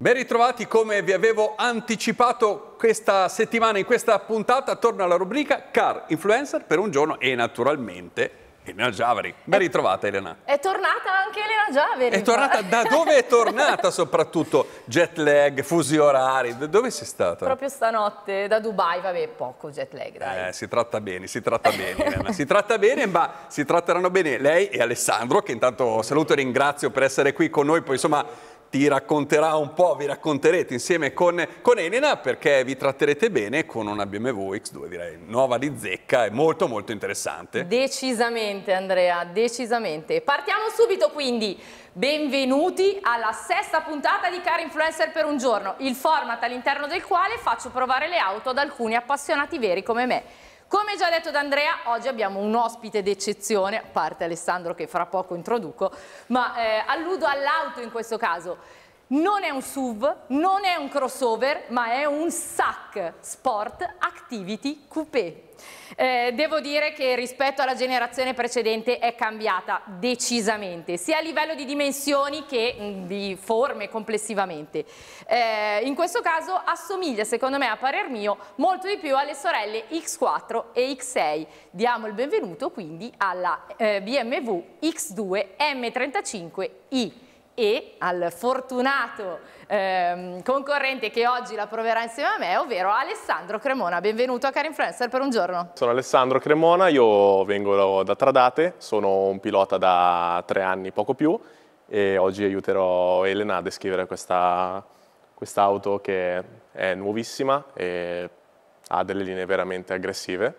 Ben ritrovati, come vi avevo anticipato questa settimana in questa puntata, torna la rubrica Car Influencer per un giorno e naturalmente Elena Giaveri. Ben ritrovata Elena. È tornata anche Elena Giaveri. È tornata? Da dove è tornata soprattutto? Jet lag, fusi orari, dove sei stata? Proprio stanotte da Dubai, vabbè, poco jet lag, dai. Si tratta bene Elena, si tratta bene, ma si tratteranno bene lei e Alessandro, che intanto saluto e ringrazio per essere qui con noi, poi insomma ti racconterà un po', vi racconterete insieme con Elena, perché vi tratterete bene con una BMW X2, direi, nuova di zecca e molto molto interessante. Decisamente Andrea, decisamente. Partiamo subito quindi. Benvenuti alla sesta puntata di Car Influencer per un giorno, il format all'interno del quale faccio provare le auto ad alcuni appassionati veri come me. Come già detto da Andrea, oggi abbiamo un ospite d'eccezione, a parte Alessandro che fra poco introduco, ma alludo all'auto in questo caso. Non è un SUV, non è un crossover, ma è un SAC, Sport Activity Coupé. Devo dire che rispetto alla generazione precedente è cambiata decisamente, sia a livello di dimensioni che di forme complessivamente. In questo caso assomiglia, secondo me, a parer mio, molto di più alle sorelle X4 e X6. Diamo il benvenuto quindi alla BMW X2 M35i. E al fortunato concorrente che oggi la proverà insieme a me, ovvero Alessandro Cremona. Benvenuto a Car Influencer per un giorno. Sono Alessandro Cremona, io vengo da Tradate, sono un pilota da 3 anni, poco più, e oggi aiuterò Elena a descrivere questa auto che è nuovissima e ha delle linee veramente aggressive.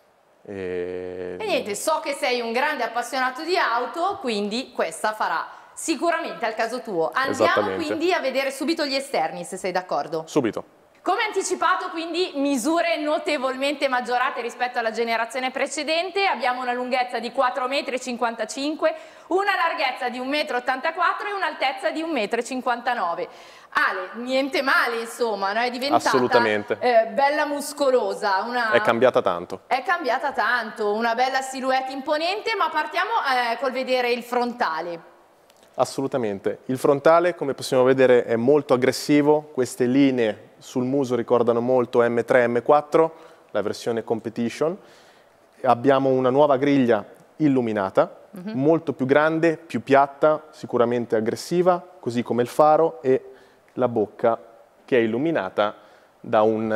E niente, so che sei un grande appassionato di auto, quindi questa farà sicuramente al caso tuo. Andiamo quindi a vedere subito gli esterni, se sei d'accordo. Subito. Come anticipato, quindi, misure notevolmente maggiorate rispetto alla generazione precedente. Abbiamo una lunghezza di 4,55 m, una larghezza di 1,84 m e un'altezza di 1,59 m. Ale, niente male insomma, no? È diventata assolutamente bella muscolosa. È cambiata tanto. È cambiata tanto, una bella silhouette imponente, ma partiamo col vedere il frontale. Assolutamente. Il frontale, come possiamo vedere, è molto aggressivo. Queste linee sul muso ricordano molto M3 M4, la versione Competition. Abbiamo una nuova griglia illuminata, molto più grande, più piatta, sicuramente aggressiva, così come il faro e la bocca che è illuminata da un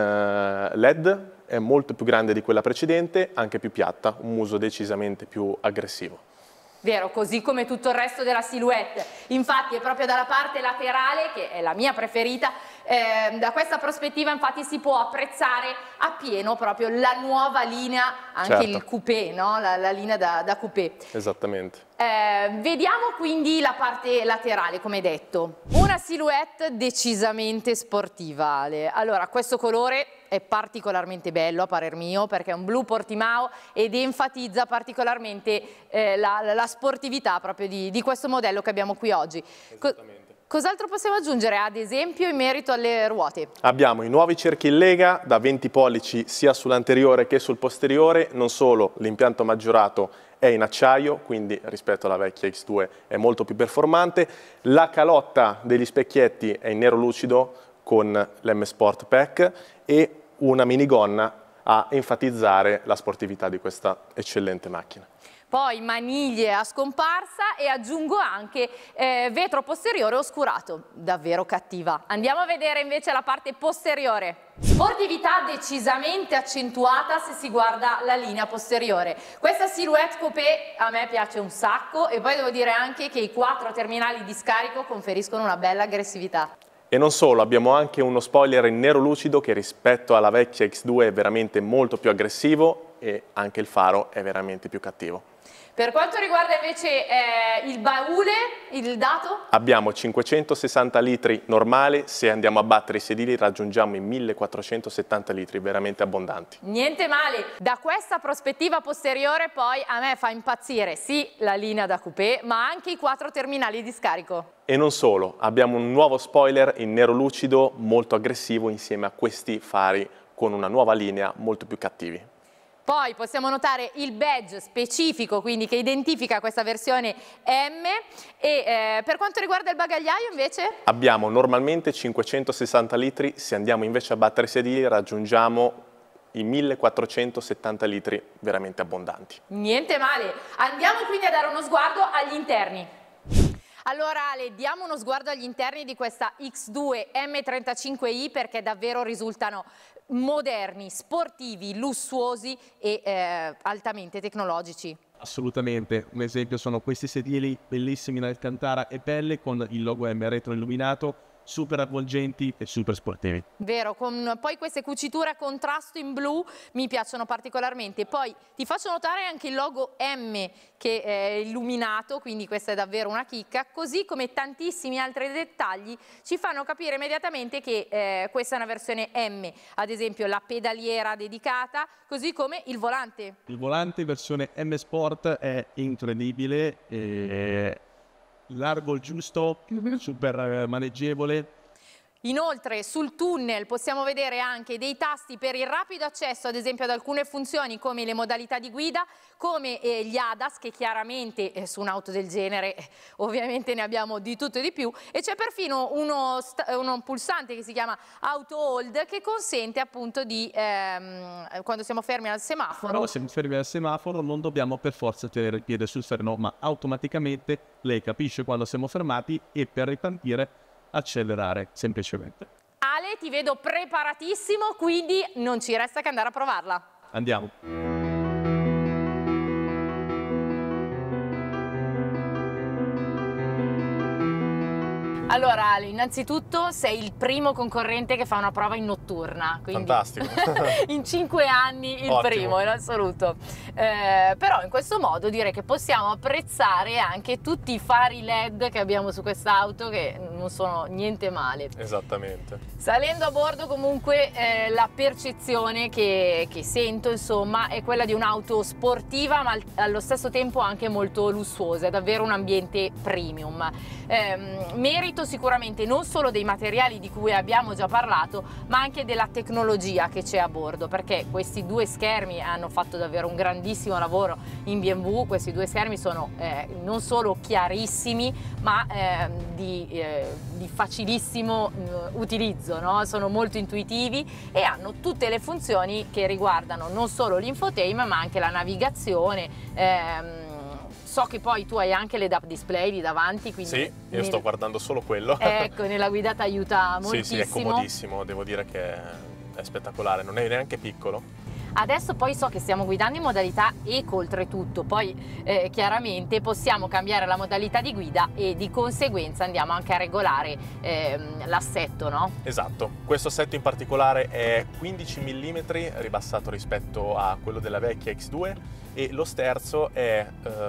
LED, è molto più grande di quella precedente, anche più piatta, un muso decisamente più aggressivo. Vero, così come tutto il resto della silhouette. Infatti è proprio dalla parte laterale, che è la mia preferita, da questa prospettiva infatti si può apprezzare appieno proprio la nuova linea, anche il coupé, no? La linea da coupé. Esattamente. Vediamo quindi la parte laterale, come detto. Una silhouette decisamente sportiva, Ale. Allora, questo colore è particolarmente bello a parer mio perché è un blu Portimao ed enfatizza particolarmente la sportività proprio di questo modello che abbiamo qui oggi. Cos'altro possiamo aggiungere ad esempio in merito alle ruote? Abbiamo i nuovi cerchi in lega da 20 pollici sia sull'anteriore che sul posteriore, non solo l'impianto maggiorato è in acciaio, quindi rispetto alla vecchia X2 è molto più performante, la calotta degli specchietti è in nero lucido con l'M Sport Pack e una minigonna a enfatizzare la sportività di questa eccellente macchina. Poi maniglie a scomparsa e aggiungo anche vetro posteriore oscurato, davvero cattiva. Andiamo a vedere invece la parte posteriore. Sportività decisamente accentuata se si guarda la linea posteriore. Questa silhouette coupé a me piace un sacco e poi devo dire anche che i 4 terminali di scarico conferiscono una bella aggressività. E non solo, abbiamo anche uno spoiler in nero lucido che rispetto alla vecchia X2 è veramente molto più aggressivo e anche il faro è veramente più cattivo. Per quanto riguarda invece il baule, il dato? Abbiamo 560 litri normali, se andiamo a battere i sedili raggiungiamo i 1470 litri, veramente abbondanti. Niente male. Da questa prospettiva posteriore poi a me fa impazzire sì la linea da coupé, ma anche i 4 terminali di scarico. E non solo, abbiamo un nuovo spoiler in nero lucido molto aggressivo insieme a questi fari con una nuova linea molto più cattivi. Poi possiamo notare il badge specifico, quindi che identifica questa versione M. E per quanto riguarda il bagagliaio invece? Abbiamo normalmente 560 litri, se andiamo invece a battere i sedili raggiungiamo i 1470 litri veramente abbondanti. Niente male. Andiamo quindi a dare uno sguardo agli interni. Allora Ale, diamo uno sguardo agli interni di questa X2 M35i perché davvero risultano moderni, sportivi, lussuosi e altamente tecnologici. Assolutamente, un esempio sono questi sedili bellissimi in alcantara e pelle con il logo M retroilluminato, super avvolgenti e super sportivi. Vero, con poi queste cuciture a contrasto in blu mi piacciono particolarmente. Poi ti faccio notare anche il logo M che è illuminato, quindi questa è davvero una chicca, così come tantissimi altri dettagli ci fanno capire immediatamente che questa è una versione M, ad esempio la pedaliera dedicata, così come il volante. Il volante versione M Sport è incredibile, largo il giusto, super maneggevole. Inoltre sul tunnel possiamo vedere anche dei tasti per il rapido accesso ad esempio ad alcune funzioni come le modalità di guida, come gli ADAS che chiaramente su un'auto del genere ovviamente ne abbiamo di tutto e di più, e c'è perfino uno pulsante che si chiama Auto Hold che consente appunto di quando siamo fermi al semaforo. Però se fermi al semaforo non dobbiamo per forza tenere il piede sul freno, ma automaticamente lei capisce quando siamo fermati e per ripartire accelerare semplicemente. Ale, ti vedo preparatissimo, quindi non ci resta che andare a provarla. Andiamo. Allora Ale, innanzitutto sei il primo concorrente che fa una prova in notturna, quindi Fantastico. in 5 anni il primo in assoluto. Però in questo modo direi che possiamo apprezzare anche tutti i fari LED che abbiamo su quest'auto che non sono niente male. Esattamente. Salendo a bordo comunque la percezione che sento insomma è quella di un'auto sportiva ma allo stesso tempo anche molto lussuosa, è davvero un ambiente premium. Merito sicuramente non solo dei materiali di cui abbiamo già parlato ma anche della tecnologia che c'è a bordo, perché questi due schermi hanno fatto davvero un grandissimo lavoro in BMW. Questi due schermi sono non solo chiarissimi ma di facilissimo utilizzo, no? Sono molto intuitivi e hanno tutte le funzioni che riguardano non solo l'infotainment ma anche la navigazione. So che poi tu hai anche l'head-up display lì davanti, quindi Sì, io sto guardando solo quello. Ecco, nella guida ti aiuta moltissimo. Sì, è comodissimo, devo dire che è spettacolare, non è neanche piccolo. Adesso poi so che stiamo guidando in modalità eco oltretutto, poi chiaramente possiamo cambiare la modalità di guida e di conseguenza andiamo anche a regolare l'assetto, no? Esatto, questo assetto in particolare è 15 mm ribassato rispetto a quello della vecchia X2 e lo sterzo è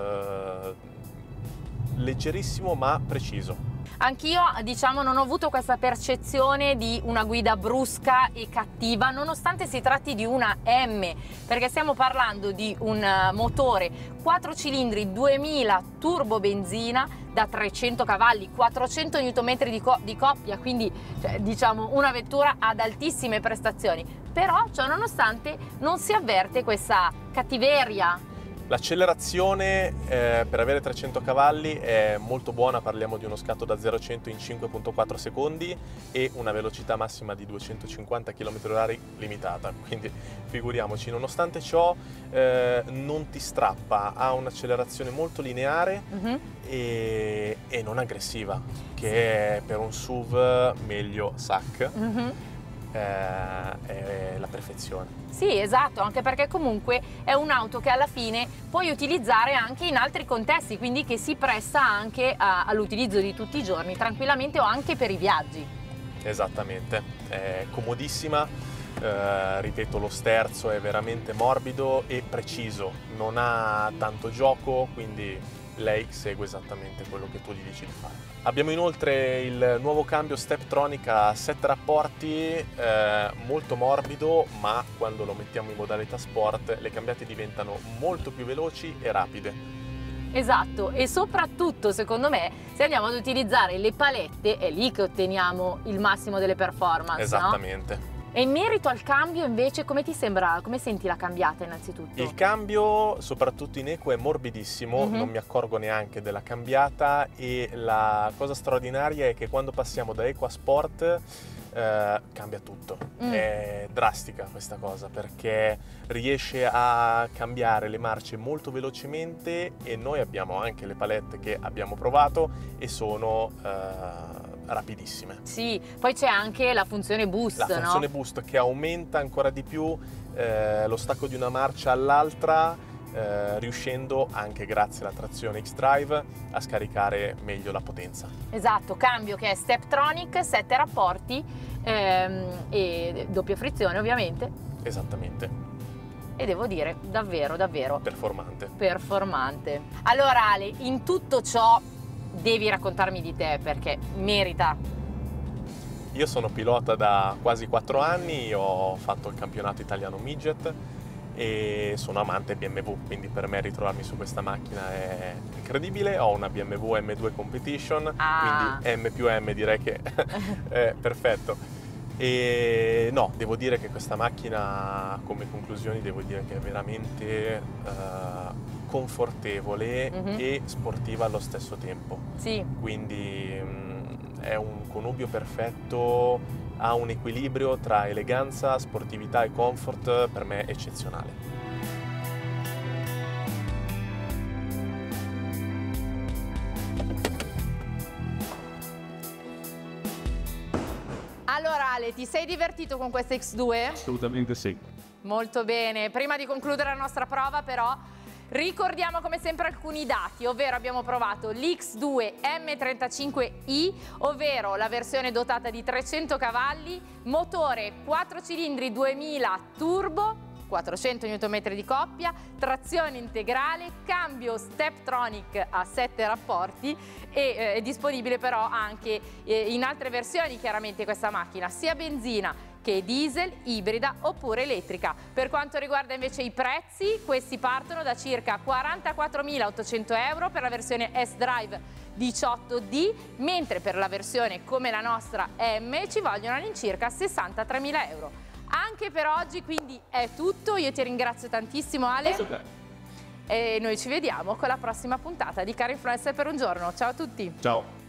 leggerissimo ma preciso. Anch'io, diciamo, non ho avuto questa percezione di una guida brusca e cattiva, nonostante si tratti di una M, perché stiamo parlando di un motore 4 cilindri 2000 turbo benzina da 300 cavalli, 400 Nm di coppia, quindi diciamo una vettura ad altissime prestazioni. Però, ciò nonostante, non si avverte questa cattiveria. L'accelerazione per avere 300 cavalli è molto buona, parliamo di uno scatto da 0 a 100 in 5,4 secondi e una velocità massima di 250 km/h limitata, quindi figuriamoci, nonostante ciò non ti strappa, ha un'accelerazione molto lineare e non aggressiva, che è per un SUV meglio SAC. È la perfezione. Sì, esatto, anche perché comunque è un'auto che alla fine puoi utilizzare anche in altri contesti, quindi che si presta anche all'utilizzo di tutti i giorni, tranquillamente, o anche per i viaggi. Esattamente, è comodissima, ripeto, lo sterzo è veramente morbido e preciso, non ha tanto gioco, quindi lei segue esattamente quello che tu gli dici di fare. Abbiamo inoltre il nuovo cambio Steptronic a 7 rapporti, molto morbido, ma quando lo mettiamo in modalità sport le cambiate diventano molto più veloci e rapide. Esatto, e soprattutto secondo me se andiamo ad utilizzare le palette è lì che otteniamo il massimo delle performance. Esattamente. No? E in merito al cambio invece come ti sembra, come senti la cambiata innanzitutto? Il cambio, soprattutto in eco, è morbidissimo, non mi accorgo neanche della cambiata, e la cosa straordinaria è che quando passiamo da eco a sport cambia tutto. È drastica questa cosa perché riesce a cambiare le marce molto velocemente, e noi abbiamo anche le palette che abbiamo provato e sono rapidissime. Sì, poi c'è anche la funzione boost, La funzione boost che aumenta ancora di più lo stacco di una marcia all'altra, riuscendo anche grazie alla trazione X-Drive a scaricare meglio la potenza. Esatto, cambio che è Steptronic, 7 rapporti e doppia frizione ovviamente. Esattamente. E devo dire davvero performante. Allora Ale, in tutto ciò devi raccontarmi di te perché merita. Io sono pilota da quasi 4 anni, ho fatto il campionato italiano midget e sono amante BMW, quindi per me ritrovarmi su questa macchina è incredibile. Ho una BMW M2 Competition, quindi M più M direi che è perfetto. E no, devo dire che questa macchina, come conclusioni, devo dire che è veramente confortevole e sportiva allo stesso tempo. Sì. Quindi è un connubio perfetto, ha un equilibrio tra eleganza, sportività e comfort per me eccezionale. Allora Ale, ti sei divertito con questa X2? Assolutamente sì. Molto bene, prima di concludere la nostra prova però ricordiamo come sempre alcuni dati, ovvero abbiamo provato l'X2 M35i, ovvero la versione dotata di 300 cavalli, motore 4 cilindri 2000 turbo, 400 Nm di coppia, trazione integrale, cambio Steptronic a 7 rapporti e è disponibile però anche in altre versioni chiaramente questa macchina, sia benzina che diesel, ibrida oppure elettrica. Per quanto riguarda invece i prezzi, questi partono da circa 44.800 euro per la versione S-Drive 18D, mentre per la versione come la nostra M ci vogliono all'incirca 63.000 euro. Anche per oggi quindi è tutto, io ti ringrazio tantissimo Ale e noi ci vediamo con la prossima puntata di Car Influencer per un giorno. Ciao a tutti! Ciao!